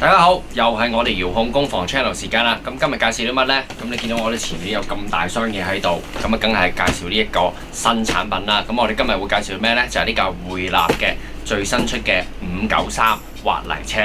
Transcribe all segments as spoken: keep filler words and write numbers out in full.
大家好，又係我哋遙控工房 channel 時間啦。咁今日介紹啲乜呢？咁你見到我哋前面有咁大箱嘢喺度，咁啊梗係介紹呢一個新產品啦。咁我哋今日會介紹咩呢？就係呢架匯立嘅最新出嘅五九三挖泥車。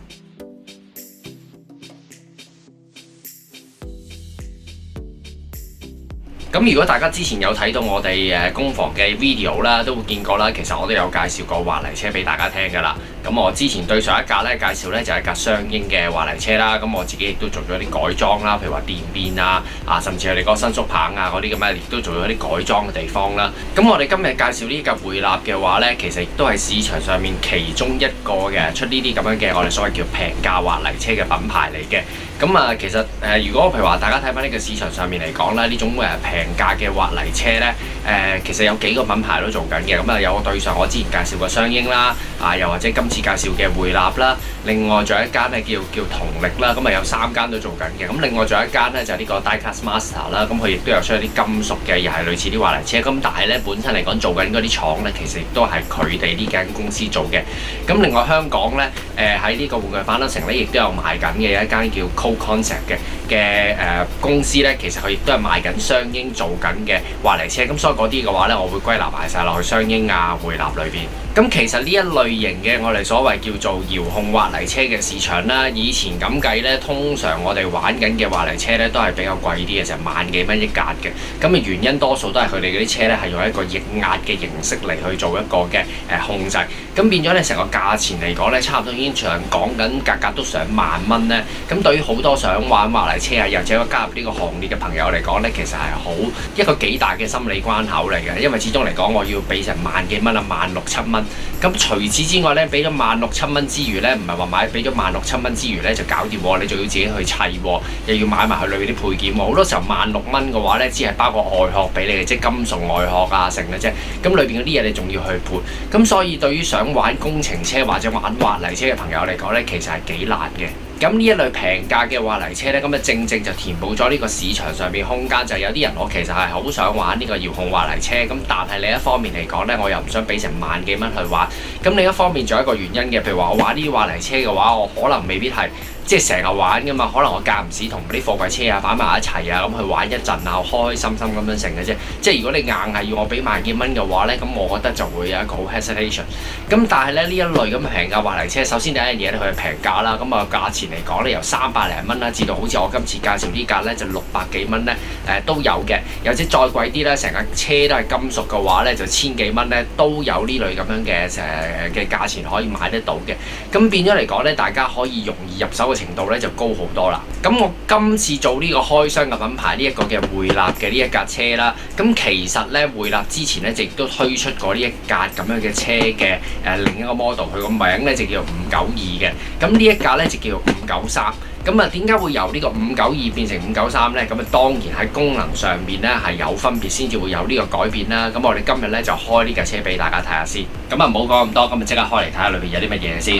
咁如果大家之前有睇到我哋誒工房嘅 video 啦，都會見過啦。其實我都有介紹過挖泥車俾大家聽㗎啦。咁我之前對上一架咧介紹咧就係一架雙英嘅挖泥車啦。咁我自己亦都做咗啲改裝啦，譬如話電變啊，啊甚至係你嗰個伸縮棒啊嗰啲咁嘅，亦都做咗啲改裝嘅地方啦。咁我哋今日介紹呢架匯立嘅話咧，其實亦都係市場上面其中一個嘅出呢啲咁樣嘅我哋所謂叫平價挖泥車嘅品牌嚟嘅。咁啊，其實誒、呃，如果譬如話大家睇翻呢個市場上面嚟講咧，呢種誒平價嘅挖泥車咧，誒、呃、其實有幾個品牌都做緊嘅。咁啊，有對上我之前介紹過雙英啦，啊又或者今次介紹嘅匯立啦，另外仲有一間咧叫叫同力啦，咁啊有三間都做緊嘅。咁另外仲有一間咧就係、是、呢個 Diecast Master 啦，咁佢亦都有出一啲金屬嘅，又係類似啲挖泥車。咁但係咧本身嚟講做緊嗰啲廠咧，其實亦都係佢哋呢間公司做嘅。咁另外香港咧，誒喺呢個玩具反斗城咧，亦都有賣緊嘅一間叫 Concept 嘅嘅誒公司咧，其實佢亦都係賣緊雙英做緊嘅挖泥車，咁所以嗰啲嘅話咧，我會歸納埋晒落去雙英啊、匯立裏邊。咁其實呢一類型嘅我哋所謂叫做遙控挖泥車嘅市場啦，以前咁計咧，通常我哋玩緊嘅挖泥車咧都係比較貴啲嘅，成萬幾蚊一格嘅。咁嘅原因多數都係佢哋嗰啲車咧係用一個液壓嘅形式嚟去做一個嘅誒控制，咁變咗咧成個價錢嚟講咧，差唔多已經長講緊格格都上萬蚊咧。咁對於好多想玩挖泥車啊，又或者加入呢個行列嘅朋友嚟講咧，其實係好一個幾大嘅心理關口嚟嘅，因為始終嚟講我要俾成萬幾蚊啊，萬六七蚊。咁除此之外咧，俾咗萬六七蚊之餘咧，唔係話買俾咗萬六七蚊之餘咧就搞掂喎，你仲要自己去砌喎，又要買埋佢裏邊啲配件喎。好多時候萬六蚊嘅話咧，只係包個外殼俾你嘅，即係金屬外殼啊成嘅啫。咁裏邊嗰啲嘢你仲要去配，咁所以對於想玩工程車或者玩挖泥車嘅朋友嚟講咧，其實係幾難嘅。咁呢一類平價嘅挖泥車咧，咁啊正正就填補咗呢個市場上面空間，就係有啲人我其實係好想玩呢個遙控挖泥車，咁但係另一方面嚟講咧，我又唔想俾成萬幾蚊去玩。咁另一方面仲有一個原因嘅，譬如話我玩呢啲挖泥車嘅話，我可能未必係即係成日玩噶嘛，可能我間唔時同啲貨櫃車啊擺埋一齊啊，咁去玩一陣啊，開開心心咁樣成嘅啫。即係如果你硬係要我俾萬幾蚊嘅話咧，咁我覺得就會有一個好 hesitation。咁但係咧呢一類咁平價挖泥車，首先第一樣嘢咧佢係平價啦，咁啊價錢嚟講咧由三百零蚊啦，至到好似我今次介紹呢架咧就六百幾蚊咧，誒都有嘅。有啲再貴啲咧，成架車都係金屬嘅話咧，就千幾蚊咧都有呢類咁樣嘅誒嘅價錢可以買得到嘅。咁變咗嚟講咧，大家可以容易入手嘅程度咧就高好多啦。咁我今次做呢個開箱嘅品牌呢一個嘅匯立嘅呢一架車啦，咁其實咧匯立之前咧亦都推出過呢一架咁樣嘅車嘅誒、呃、另一個 model， 佢個名咧就叫五九二嘅。咁呢一架咧就叫五九三。咁啊，點解會由呢個五九二變成五九三咧？咁啊，當然喺功能上面咧係有分別，先至會有呢個改變啦。咁我哋今日咧就開呢架車俾大家睇下先。咁啊，唔好講咁多，咁啊即刻開嚟睇下裏邊有啲乜嘢先。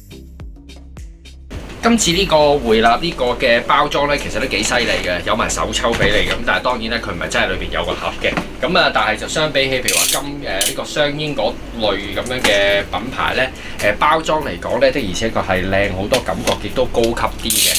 今次呢個匯立呢個嘅包裝咧，其實都幾犀利嘅，有埋手抽俾你咁。但係當然咧，佢唔係真係裏邊有個盒嘅。咁啊，但係就相比起譬如話金誒呢個雙英嗰類咁樣嘅品牌咧，誒包裝嚟講咧，的而且確係靚好多，感覺亦都高級啲嘅。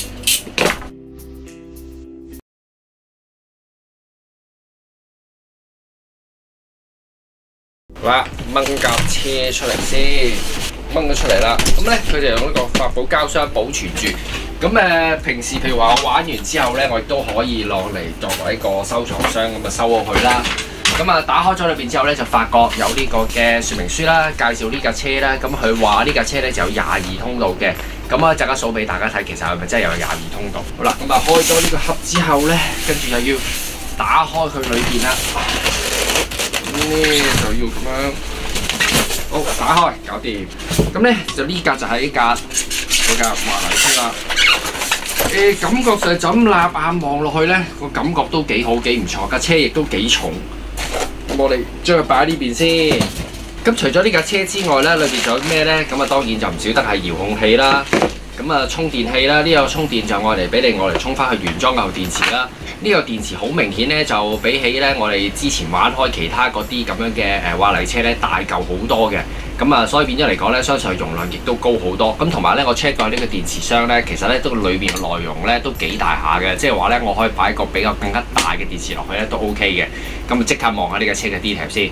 好啦，掹架車出嚟先。掹咗出嚟啦，咁咧佢就用呢個發泡膠箱保存住。咁誒、呃，平時譬如話我玩完之後咧，我亦都可以攞嚟作為一個收藏箱咁啊收咗佢啦。咁啊，打開咗裏邊之後咧，就發覺有呢個嘅說明書啦，介紹呢架車啦。咁佢話呢架車咧就有廿二通道嘅。咁啊，陣間數俾大家睇，其實係咪真係有廿二通道？好啦，咁啊開咗呢個盒之後咧，跟住又要打開佢裏邊啦。咁咧就要咁樣。好，打開，搞掂。咁咧就呢架就係呢架嗰架挖泥車啦。誒、呃，感覺上就咁立眼望落去咧，個感覺都幾好，幾唔錯。架車亦都幾重。咁我哋將佢擺喺呢邊先。咁除咗呢架車之外咧，裏邊仲有咩咧？咁啊，當然就唔少得係遙控器啦。咁啊，充電器啦，呢、這個充電就愛嚟俾你愛嚟充翻去原裝嘅後電池啦。呢、這個電池好明顯咧，就比起咧我哋之前玩開其他嗰啲咁樣嘅誒挖泥車咧大嚿好多嘅。 咁啊，所以變咗嚟講咧，相信容量亦都高好多。咁同埋咧，我 check 過呢個電池箱咧，其實咧都裏邊嘅內容咧都幾大下嘅，即係話咧我可以擺個比較更加大嘅電池落去咧都 OK 嘅。咁啊，即刻望下呢架車嘅 detail 先。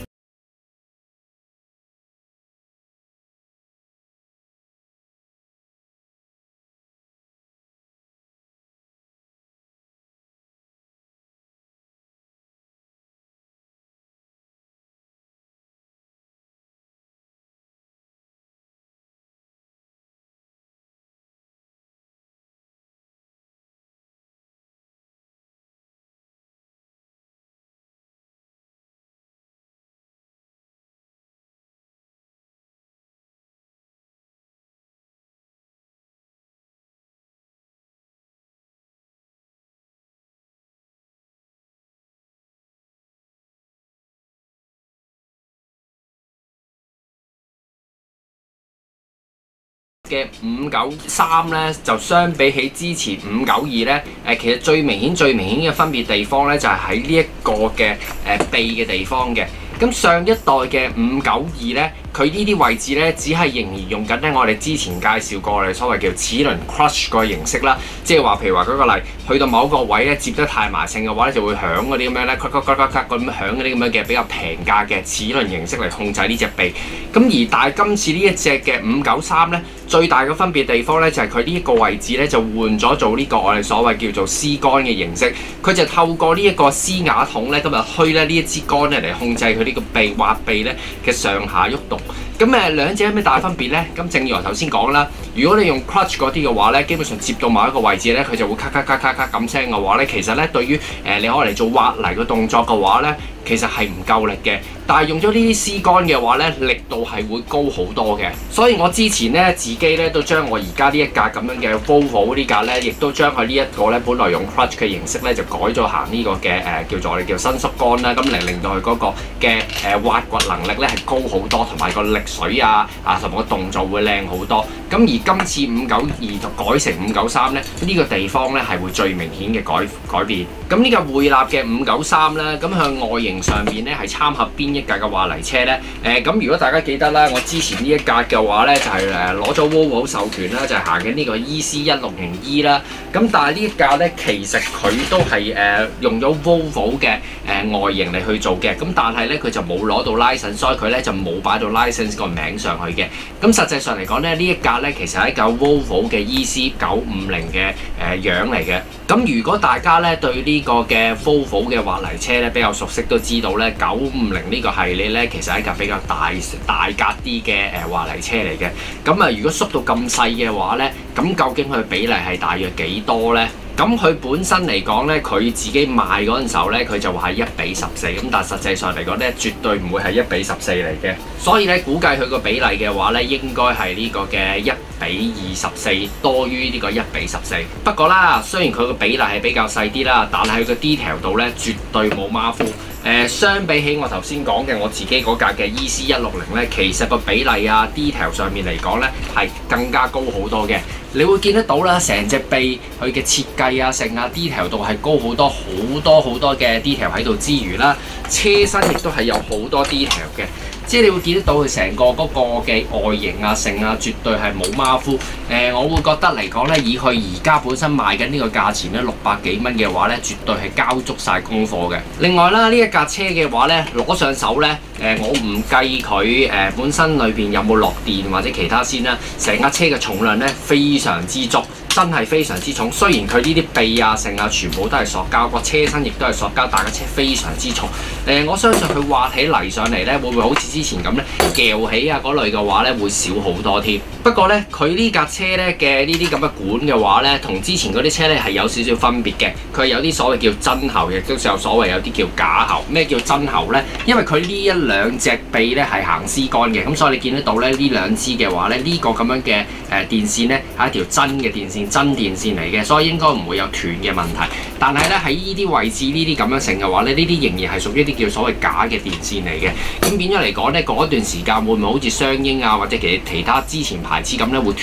嘅五九三咧，就相比起之前五九二咧，誒其實最明顯、最明顯嘅分別地方咧，就係喺呢一個嘅誒臂嘅地方嘅。咁上一代嘅五九二咧，佢呢啲位置咧，只係仍然用緊咧我哋之前介紹過我哋所謂叫齒輪 crush 個形式啦，即係話譬如話舉個例，去到某一個位咧接得太埋性嘅話咧，就會響嗰啲咁樣咧，咔咔咔咔咔咁響嗰啲咁樣嘅比較平價嘅齒輪形式嚟控制呢隻臂。咁而但係今次呢一隻嘅五九三咧，最大嘅分別地方咧就係佢呢一個位置咧就換咗做呢個我哋所謂叫做絲桿嘅形式，佢就透過呢一個絲瓦筒咧，今日虛咧呢一支桿咧嚟控制佢呢個臂滑臂咧嘅上下喐動。咁誒兩者有咩大分別咧？咁正如我頭先講啦，如果你用 clutch 嗰啲嘅話咧，基本上接到某一個位置咧，佢就會咔咔咔咔咔咁聲嘅話咧，其實咧對於誒、呃、你攞嚟做挖泥嘅動作嘅話咧，其實係唔夠力嘅。但係用咗呢啲絲桿嘅話咧，力度係會高好多嘅。所以我之前咧自己咧都將我而家呢一架咁樣嘅 Volvo 呢架咧，亦都將佢呢一個咧本來用 clutch 嘅形式咧，就改咗行呢個嘅誒、呃、叫做我哋叫伸縮桿啦，咁嚟令到佢嗰個嘅誒、呃、挖掘能力咧係高好多，同埋個力水啊啊同埋個動作會靚好多。咁而今次五九二就改成五九三咧，呢、這個地方咧係會最明顯嘅改改變。咁呢架匯納嘅五九三咧，咁向外形上邊咧係參合邊一架嘅華麗車咧？誒、呃、咁如果大家記得啦，我之前呢一架嘅話咧就係誒攞咗 Volvo 授權啦，就係行緊呢個 E C 一六零 E 啦。咁但係呢一架咧其實佢都係誒、呃、用咗 Volvo 嘅誒、呃、外形嚟去做嘅。咁但係咧佢就冇攞到 license， 所以佢咧就冇擺到 license 個名上去嘅。咁實際上嚟講咧，呢一架咧其實係一架 Volvo 嘅 E C 九五零嘅誒樣嚟嘅。咁如果大家咧對呢個嘅 Volvo 嘅滑泥車咧比較熟悉，都知道咧九五零呢個系列咧其實係一架比較大大格啲嘅誒滑泥車嚟嘅。咁啊，如果縮到咁細嘅話咧，咁究竟佢比例係大約幾多咧？咁佢本身嚟講咧，佢自己賣嗰陣時候咧，佢就話係一比十四，咁但係實際上嚟講咧，絕對唔會係一比十四嚟嘅。所以咧，估計佢個比例嘅話咧，應該係呢個嘅一比二十四多於呢個一比十四。不過啦，雖然佢個比例係比較細啲啦，但係佢個 detail 度咧，絕對冇馬虎。誒、呃，相比起我頭先講嘅我自己嗰架嘅 E C 一六零咧，其實個比例啊 detail 上面嚟講咧，係更加高好多嘅。你會見得到啦，成隻臂佢嘅設計啊、成啊 detail 度係高好多好多好多嘅 detail 喺度之餘啦，車身亦都係有好多 detail 嘅。即係你會見得到佢成個嗰個嘅外形啊、成啊，絕對係冇馬虎。誒、呃，我會覺得嚟講咧，以佢而家本身賣緊呢個價錢咧，六百幾蚊嘅話咧，絕對係交足晒功課嘅。另外啦，呢一架車嘅話咧，攞上手咧，誒、呃，我唔計佢誒本身裏邊有冇落電或者其他先啦，成架車嘅重量咧非常之足。真係非常之重，雖然佢呢啲臂啊、成啊，全部都係塑膠，個車身亦都係塑膠，但係架車非常之重。誒、呃，我相信佢挖起嚟上嚟咧，會唔會好似之前咁咧，撬起啊嗰類嘅話咧，會少好多添。不過咧，佢呢架車咧嘅呢啲咁嘅管嘅話咧，同之前嗰啲車咧係有少少分別嘅。佢有啲所謂叫真喉，亦都有所謂有啲叫假喉。咩叫真喉咧？因為佢呢一兩隻臂咧係行絲桿嘅，咁所以你見得到咧呢兩支嘅話咧，呢、這個咁樣嘅誒電線咧係一條真嘅電線。真電線嚟嘅，所以應該唔會有斷嘅問題。但係咧喺呢啲位置呢啲咁樣成嘅話咧，呢啲仍然係屬於啲叫所謂假嘅電線嚟嘅。咁變咗嚟講咧，嗰段時間會唔會好似雙鷹啊或者其其他之前牌子咁咧會斷晒咧？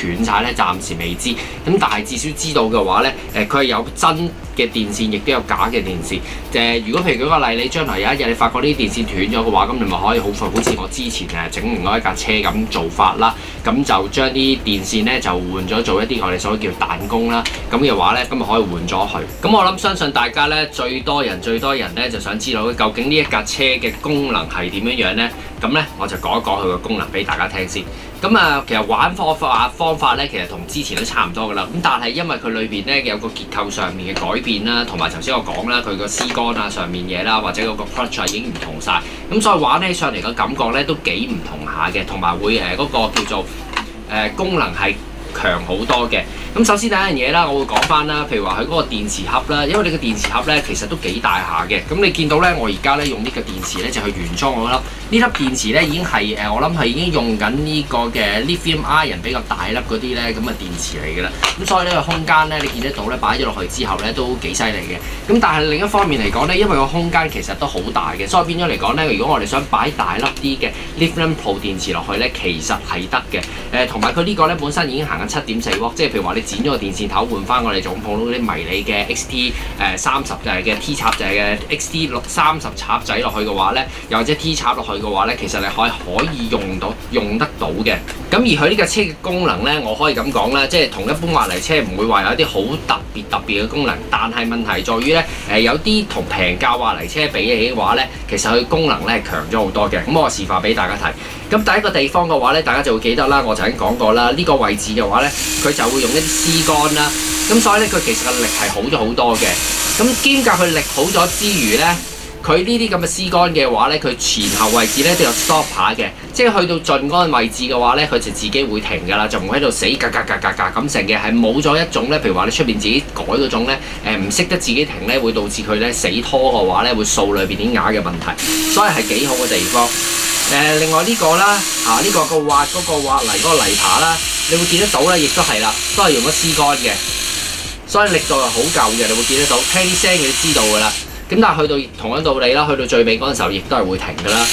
咧，暫時未知。咁但係至少知道嘅話咧，誒佢係有真嘅電線，亦都有假嘅電線。誒如果譬如舉個例，你將來有一日你發覺呢啲電線斷咗嘅話，咁你咪可以好快好似我之前誒整另外一架車咁做法啦。咁就將啲電線咧就換咗做一啲我哋所謂叫彈弓啦。咁嘅話咧，咁咪可以換咗佢。咁我諗相信大家咧最多人最多人咧就想知道究竟呢一架車嘅功能係點樣樣咧？咁咧我就講一講佢個功能俾大家聽先。咁啊，其實玩方法方法咧，其實同之前都差唔多噶啦。咁但係因為佢裏邊咧有個結構上面嘅改變啦，同埋頭先我講啦，佢個絲桿啊上面嘢啦，或者嗰個 clutch 已經唔同晒。咁所以玩起上嚟嘅感覺咧都幾唔同下嘅，同埋會誒嗰個叫做誒、呃、功能係強好多嘅。咁首先第一樣嘢啦，我會講翻啦，譬如話佢嗰個電池盒啦，因為你個電池盒咧其實都幾大下嘅。咁你見到咧，我而家咧用呢個電池咧就係原裝嗰粒，呢粒電池咧已經係誒我諗係已經用緊呢個嘅 lithium iron 比較大粒嗰啲咧咁嘅電池嚟㗎啦。咁所以呢個空間咧你見得到咧擺咗落去之後咧都幾犀利嘅。咁但係另一方面嚟講咧，因為個空間其實都好大嘅，所以變咗嚟講咧，如果我哋想擺大粒啲嘅 lithium pro 電池落去咧，其實係得嘅。誒同埋佢呢個咧本身已經行緊七點四瓦，即係譬如話你剪咗個電線頭換翻我哋總普通嗰啲迷你嘅 X T 誒三十就係嘅 T 插就係嘅 X T 六三十插仔落去嘅話咧，又或者 T 插落去嘅話咧，其實你可以可以用到用得到嘅。咁而佢呢架車嘅功能咧，我可以咁講啦，即係同一般滑泥車唔會話有一啲好特別特別嘅功能，但係問題在於咧誒有啲同平價滑泥車比起嘅話咧，其實佢功能咧係強咗好多嘅。咁我示範俾大家睇。咁第一個地方嘅話咧，大家就會記得啦，我曾經講過啦，呢個位置嘅話咧，佢就會用一啲絲桿啦。咁所以咧，佢其實個力係好咗好多嘅。咁兼夾佢力好咗之餘咧，佢呢啲咁嘅絲桿嘅話咧，佢前後位置咧都有 stopper 嘅，即係去到盡嗰個位置嘅話咧，佢就自己會停㗎啦，就唔喺度死格格格格格咁成嘅，係冇咗一種咧，譬如話你出邊自己改嗰種咧，誒唔識得自己停咧，會導致佢咧死拖嘅話咧，會掃裏邊啲瓦嘅問題，所以係幾好嘅地方。誒、呃，另外呢個啦，啊呢、這個個挖嗰個挖泥嗰個泥耙啦，你會見得到咧，亦都係啦，都係用咗絲桿嘅。所以力度係好夠嘅，你會見得到，聽啲聲你都知道㗎啦。咁但係去到同樣道理啦，去到最尾嗰陣時候，亦都係會停㗎啦。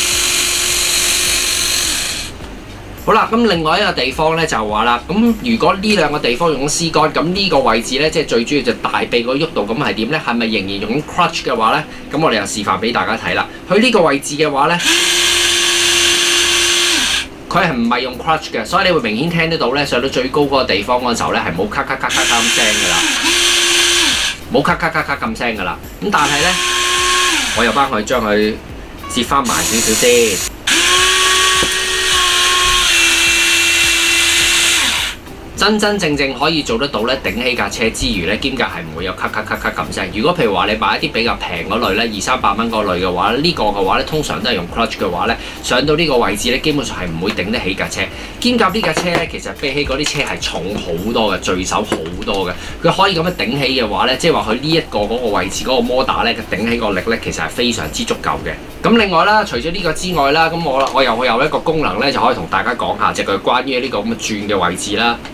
好啦，咁另外一個地方咧就話啦，咁如果呢兩個地方用咗絲桿，咁呢個位置咧，即係最主要就大臂嗰喐度，咁係點咧？係咪仍然用 clutch 嘅話咧？咁我哋又示範俾大家睇啦。佢呢個位置嘅話咧，佢係唔係用 clutch 嘅，所以你會明顯聽得到咧，上到最高嗰個地方嗰陣時候咧，係冇咔咔咔咔咁聲㗎啦，冇咔咔咔咔咁聲㗎啦。咁但係咧，我又幫佢將佢折翻埋少少先。真真正正可以做得到咧，頂起架車之餘咧，兼夾係唔會有咔咔咔咔咁聲。如果譬如話你買一啲比較平嗰類咧，二三百蚊嗰類嘅話咧，呢個嘅話咧，通常都係用 clutch 嘅話咧，上到呢個位置咧，基本上係唔會頂得起架車。兼夾呢架車咧，其實比起嗰啲車係重好多嘅，聚手好多嘅。佢可以咁樣頂起嘅話咧，即係話佢呢一個嗰個位置嗰個摩打咧，佢頂起個力咧，其實係非常之足夠嘅。咁另外啦，除咗呢個之外啦，咁我我又我有一個功能咧，就可以同大家講下，就係佢關於呢個咁嘅轉嘅位置啦。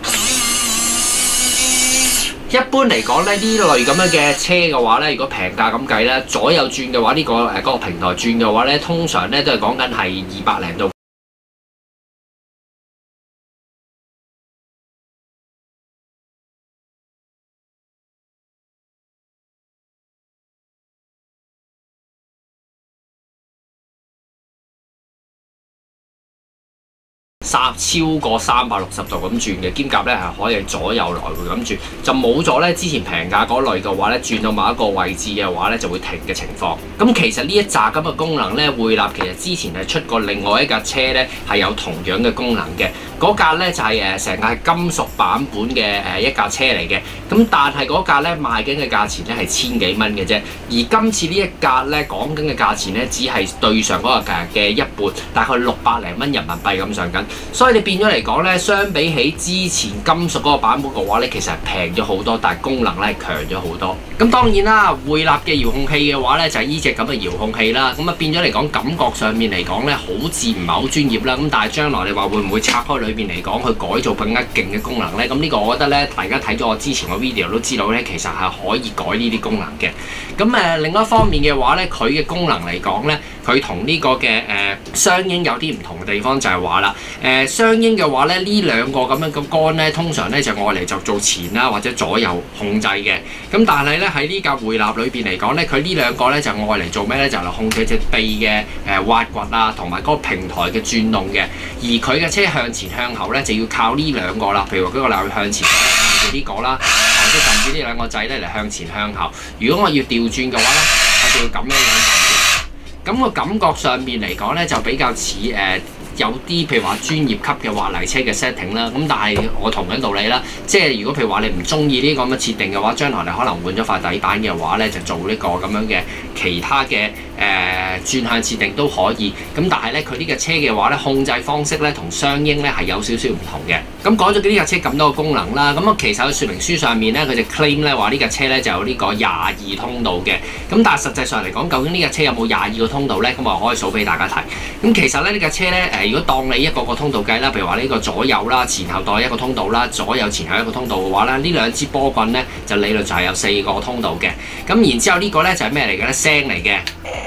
一般嚟講咧，呢類咁樣嘅車嘅話咧，如果平價咁計咧，左右轉嘅話，呢、這個誒嗰、那個平台轉嘅話咧，通常咧都係講緊係二百零度。三超過三百六十度咁轉嘅，兼夾咧係可以左右來回咁轉，就冇咗咧之前平價嗰類嘅話咧，轉到某一個位置嘅話咧就會停嘅情況。咁其實呢一紮咁嘅功能咧，匯納其實之前係出過另外一架車咧係有同樣嘅功能嘅，嗰架咧就係誒成架係金屬版本嘅誒一架車嚟嘅。咁但係嗰架咧賣緊嘅價錢咧係千幾蚊嘅啫，而今次呢一架咧講緊嘅價錢咧只係對上嗰個價嘅一半，大概六百零蚊人民幣咁上緊。所以你變咗嚟講咧，相比起之前金屬嗰個版本嘅話咧，其實係平咗好多，但係功能咧係強咗好多。咁當然啦，匯納嘅遙控器嘅話咧，就係呢隻咁嘅遙控器啦。咁啊變咗嚟講，感覺上面嚟講咧，好似唔係好專業啦。咁但係將來你話會唔會拆開裏邊嚟講，去改造更加勁嘅功能咧？咁呢個我覺得咧，大家睇咗我之前個 video 都知道咧，其實係可以改呢啲功能嘅。咁誒另外一方面嘅話咧，佢嘅功能嚟講咧，佢佢同呢個嘅誒雙英有啲唔同嘅地方就係話啦，誒雙英嘅話咧，呢兩個咁樣嘅桿咧，通常咧就愛嚟就做前啦或者左右控制嘅。咁但係咧喺呢架回納裏邊嚟講咧，佢呢兩個咧就愛嚟做咩咧？就係控制隻臂嘅誒挖掘啊，同埋嗰個平台嘅轉動嘅。而佢嘅車向前向後咧，就要靠呢兩個啦。譬如話嗰個扭向前咧，呢個啦，或者甚至呢兩個掣咧嚟向前向後。如果我要調轉嘅話咧，我就要咁樣樣撳嘅。咁個感覺上面嚟講咧，就比較似誒。呃有啲譬如話專業級嘅滑泥車嘅 setting 啦，咁但係我同樣道理啦，即係如果譬如話你唔中意呢個咁嘅設定嘅話，將來你可能換咗塊底板嘅話咧，就做呢個咁樣嘅其他嘅誒、呃、轉向設定都可以。咁但係咧，佢呢架車嘅話咧，控制方式咧同雙英咧係有少少唔同嘅。咁講咗呢架車咁多個功能啦，咁啊其實喺說明書上面咧，佢就 claim 咧話呢架車咧就有呢個廿二通道嘅。咁但係實際上嚟講，究竟呢架車有冇廿二個通道咧？咁我可以數俾大家睇。咁其實咧呢架車咧誒。如果當你一個個通道計啦，譬如話呢個左右啦、前後袋一個通道啦、左右前後一個通道嘅話咧，呢兩支波棍咧就理論上係有四個通道嘅。咁然之後呢個咧就係咩嚟嘅咧？聲嚟嘅，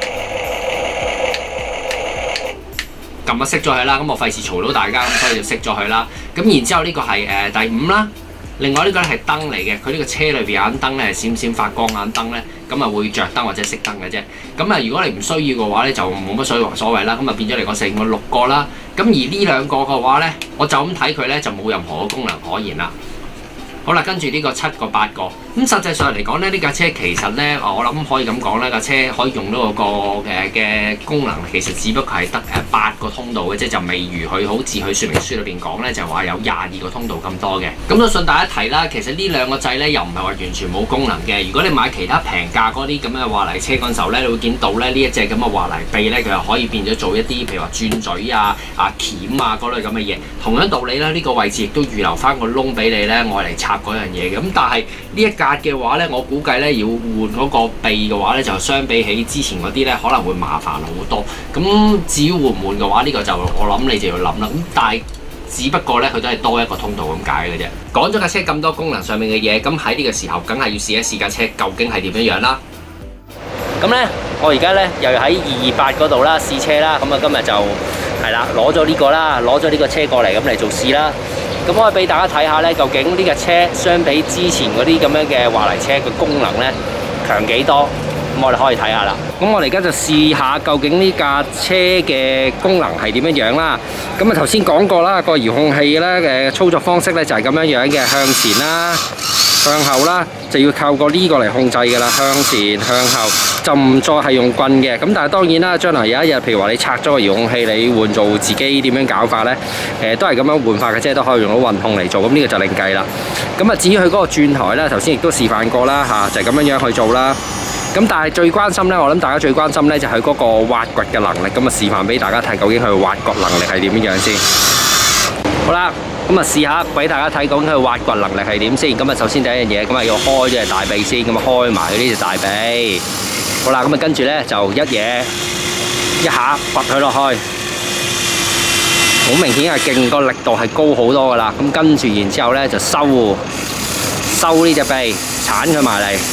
撳啊熄咗佢啦。咁我費事嘈到大家，咁所以就熄咗佢啦。咁然之後呢個係誒、呃、第五啦。另外呢個咧係燈嚟嘅，佢呢個車裏邊有盞燈咧係閃閃發光眼燈咧，咁啊會着燈或者熄燈嘅啫。咁啊如果你唔需要嘅話咧，就冇乜所所謂啦。咁啊變咗嚟講四個六個啦。咁而呢兩個嘅話咧，我就咁睇佢咧就冇任何嘅功能可言啦。好啦，跟住呢個七個八個，咁實際上嚟講咧，呢架車其實咧，我諗可以咁講咧，架車可以用到個誒嘅功能，其實只不過係得誒八個通道嘅啫，就未如佢好似佢說明書裏邊講咧，就話有廿二個通道咁多嘅。咁都順帶一提啦，其實呢兩個掣咧又唔係話完全冇功能嘅。如果你買其他平價嗰啲咁嘅滑泥車嗰陣時候咧，你會見到咧呢一隻咁嘅滑泥臂咧，佢又可以變咗做一啲譬如話轉嘴啊、啊鉗啊嗰類咁嘅嘢。同樣道理啦，呢個位置亦都預留翻個窿俾你咧，愛嚟插嗰樣嘢嘅。咁但係呢一格嘅話咧，我估計咧要換嗰個臂嘅話咧，就相比起之前嗰啲咧，可能會麻煩好多。咁至於換唔換嘅話，呢個就我諗你就要諗啦。咁但係只不過咧，佢都係多一個通道咁解嘅啫。講咗架車咁多功能上面嘅嘢，咁喺呢個時候，梗係要試一試架車究竟係點樣樣啦。咁咧，我而家咧又要喺二二八嗰度啦試車啦。咁啊，今日就係啦，攞咗呢個啦，攞咗呢個車過嚟咁嚟做試啦。咁可以俾大家睇下咧，究竟呢架車相比之前嗰啲咁樣嘅滑泥車嘅功能咧，強幾多？咁我哋可以睇下啦。咁我哋而家就試下究竟呢架車嘅功能係點樣樣啦。咁啊頭先講過啦，個遙控器咧嘅操作方式咧就係咁樣樣嘅，向前啦、向後啦，就要靠個呢個嚟控制㗎啦。向前、向後就唔再係用棍嘅。咁但係當然啦，將來有一日，譬如話你拆咗個遙控器，你換做自己點樣搞法咧？誒都係咁樣換法嘅啫，都可以用到運控嚟做。咁呢個就另計啦。咁啊至於佢嗰個轉台咧，頭先亦都示範過啦嚇，就係咁樣樣去做啦。咁但係最關心咧，我諗大家最關心咧就係嗰個挖掘嘅能力。咁啊示範俾大家睇，究竟佢挖掘能力係點樣樣先。好啦，咁啊試下俾大家睇，究竟佢挖掘能力係點先。咁啊首先第一樣嘢，咁啊要開咗隻大臂先，咁啊開埋佢呢隻大臂。好啦，咁啊跟住咧就一嘢一下掘佢落去，好明顯係勁，個力度係高好多噶啦。咁跟住然之後咧就收收呢隻臂，鏟佢埋嚟。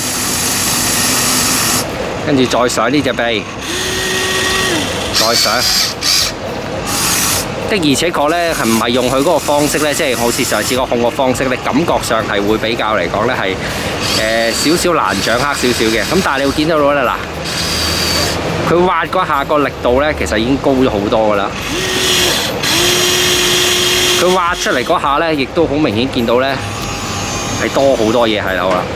跟住再上呢隻臂，再上的，而且確咧係唔係用佢嗰個方式咧，即係好似上次個控個方式咧，感覺上係會比較嚟講咧係誒少少難掌握少少嘅。咁但係你會見到到咧嗱，佢挖嗰下個力度咧，其實已經高咗好多噶啦。佢挖出嚟嗰下咧，亦都好明顯見到咧係多好多嘢喺度啦。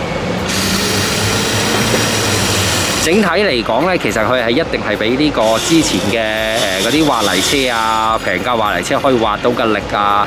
整體嚟講咧，其實佢係一定係比呢個之前嘅誒嗰啲滑泥車啊、平價滑泥車可以滑到嘅力啊。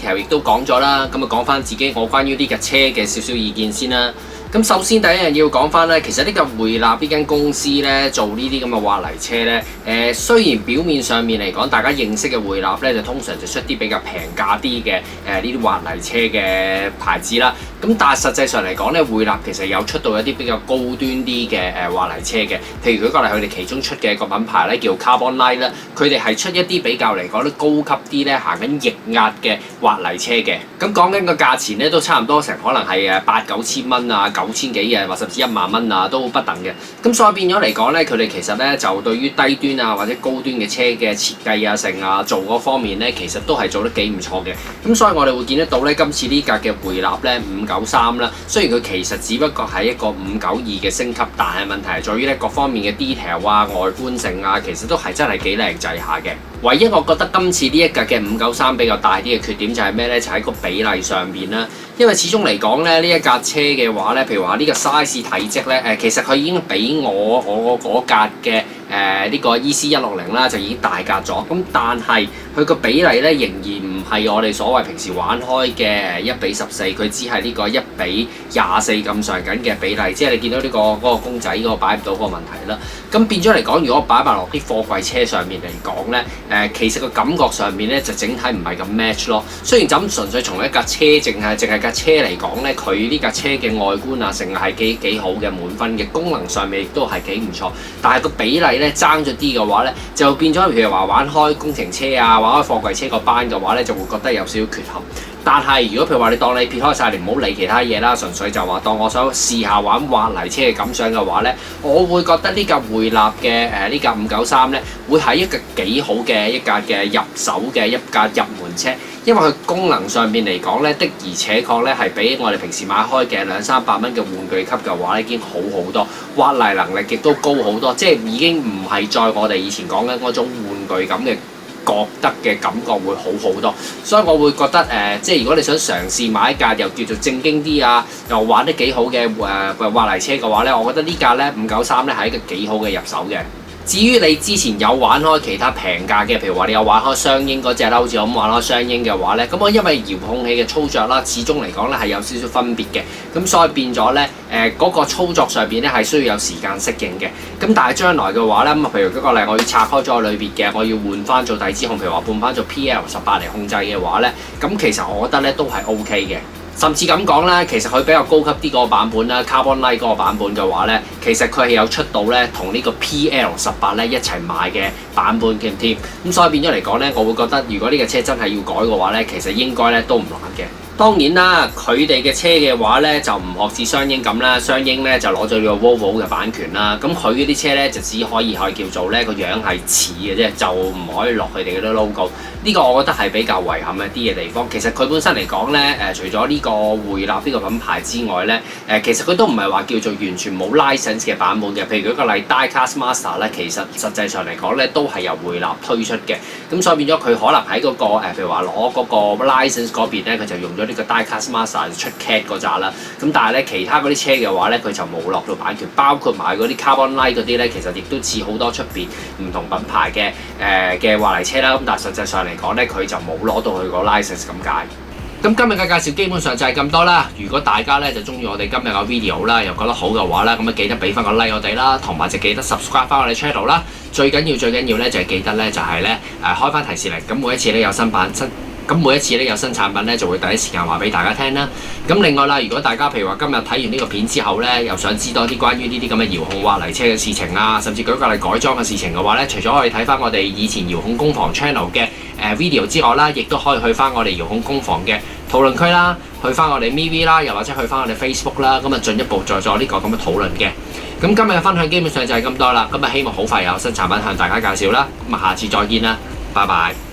detail 亦都講咗啦。咁啊講翻自己我關於呢架車嘅少少意見先啦。咁首先第一樣要講翻咧，其實呢個匯納呢間公司咧做呢啲咁嘅挖泥車咧，誒、呃、雖然表面上面嚟講，大家認識嘅匯納咧就通常就出啲比較平價啲嘅誒呢啲挖泥車嘅牌子啦。咁但係實際上嚟講咧，匯納其實有出到一啲比較高端啲嘅誒挖泥車嘅，譬如舉個例，佢哋其中出嘅一個品牌咧叫 Carbonite 啦，佢哋係出一啲比較嚟講都高級啲咧，行緊液壓嘅挖泥車嘅。咁講緊個價錢咧都差唔多成可能係誒八九千蚊啊，九千幾嘅，或甚至一萬蚊啊都不等嘅。咁所以變咗嚟講咧，佢哋其實咧就對於低端啊或者高端嘅車嘅設計啊、成啊做嗰方面咧，其實都係做得幾唔錯嘅。咁所以我哋會見得到咧，今次呢架嘅匯納咧五九三啦，雖然佢其實只不過係一個五九二嘅升級，但係問題係在於咧各方面嘅 detail 啊、外觀性啊，其實都係真係幾靚仔下嘅。唯一我覺得今次呢一架嘅五九三比較大啲嘅缺點就係咩咧？就喺個比例上邊啦。因為始終嚟講咧，呢一架車嘅話咧，譬如話呢個 size 體積咧，誒其實佢已經比我我嗰架嘅誒呢個 E C 一六零啦，就已經大格咗。咁但係佢個比例咧仍然唔係我哋所謂平時玩開嘅一比十四，佢只係呢個一比廿四咁上緊嘅比例。即係你見到呢、這個嗰、那個公仔嗰個擺唔到嗰個問題啦。咁變咗嚟講，如果擺埋落啲貨櫃車上面嚟講咧，誒、呃、其實個感覺上面咧就整體唔係咁 match 咯。雖然就咁純粹從一架車淨係淨係架車嚟講咧，佢呢架車嘅外觀啊，成日係幾幾好嘅滿分嘅，功能上面亦都係幾唔錯。但係個比例咧爭咗啲嘅話咧，就變咗譬如話玩開工程車啊，玩開貨櫃車個班嘅話咧，就會覺得有少少缺陷。但係如果譬如話你當你撇開晒，你唔好理其他嘢啦，純粹就話當我想試下玩挖泥車嘅感想嘅話咧，我會覺得呢架匯納嘅誒呢架五九三咧，會係一個幾好嘅一架嘅入手嘅一架入門車。因為佢功能上面嚟講咧，的而且確咧係比我哋平時買開嘅兩三百蚊嘅玩具級嘅話咧，已經好好多，挖泥能力亦都高好多，即係已經唔係再我哋以前講緊嗰種玩具咁嘅覺得嘅感覺會好好多。所以我會覺得誒、呃，即係如果你想嘗試買一架又叫做正經啲啊，又玩得幾好嘅誒挖泥車嘅話咧，我覺得呢架咧五九三咧係一個幾好嘅入手嘅。至於你之前有玩開其他平價嘅，譬如話你有玩開雙鷹嗰隻啦，好似我咁玩開雙鷹嘅話咧，咁我因為遙控器嘅操作啦，始終嚟講咧係有少少分別嘅，咁所以變咗咧誒嗰個操作上邊咧係需要有時間適應嘅。咁但係將來嘅話咧，咁啊譬如舉個例，我要拆開咗裏邊嘅，我要換翻做第二支控，譬如話換翻做 P L 十八嚟控制嘅話咧，咁其實我覺得咧都係 O K 嘅。甚至咁講啦，其實佢比較高級啲嗰個版本啦 ，Carbonite 嗰個版本嘅話咧，其實佢係有出到咧同呢個 P L 十八咧一齊買嘅版本嘅添。咁所以變咗嚟講咧，我會覺得如果呢架車真係要改嘅話咧，其實應該咧都唔難嘅。當然啦，佢哋嘅車嘅話咧就唔學似雙鷹咁啦，雙鷹咧就攞咗呢個 Volvo 嘅版權啦。咁佢嗰啲車咧就只可以可以叫做咧個樣係似嘅啫，就唔可以落佢哋嗰啲 logo。呢個我覺得係比較遺憾一啲嘅地方。其實佢本身嚟講咧，誒、呃、除咗呢個匯納呢個品牌之外咧，誒、呃、其實佢都唔係話叫做完全冇 license 嘅版本嘅。譬如舉個例 ，Diecast Master 咧，其實實際上嚟講咧都係由匯納推出嘅。咁所以變咗佢可能喺嗰、那個、呃、譬如話攞嗰個 license 嗰邊咧，佢就用咗呢個 Diecast Master 出 cat 嗰扎啦。咁但係咧其他嗰啲車嘅話咧，佢就冇落到版權，包括埋嗰啲 Carbonite 嗰啲咧，其實亦都似好多出邊唔同品牌嘅誒嘅挖泥車啦。咁但係實際上嚟講咧，佢就冇攞到佢個 license 咁解。咁今日嘅介紹基本上就係咁多啦。如果大家咧就中意我哋今日嘅 video 啦，又覺得好嘅話啦，咁啊記得俾翻個 like 我哋啦，同埋就記得 subscribe 翻我哋 channel 啦。最緊要最緊要咧就係記得咧就係咧誒開翻提示鈴，咁每一次咧有新版新。咁每一次咧有新產品咧就會第一時間話俾大家聽啦。咁另外啦，如果大家譬如話今日睇完呢個片之後咧，又想知多啲關於呢啲咁嘅遙控挖泥車嘅事情啊，甚至舉個例改裝嘅事情嘅話咧，除咗可以睇翻我哋以前遙控工房 channel 嘅誒 video 之外啦，亦都可以去翻我哋遙控工房嘅討論區啦，去翻我哋 M V 啦，又或者去翻我哋 Facebook 啦，咁啊進一步再做呢個咁嘅討論嘅。咁今日嘅分享基本上就係咁多啦。咁啊希望好快有新產品向大家介紹啦。咁啊下次再見啦，拜拜。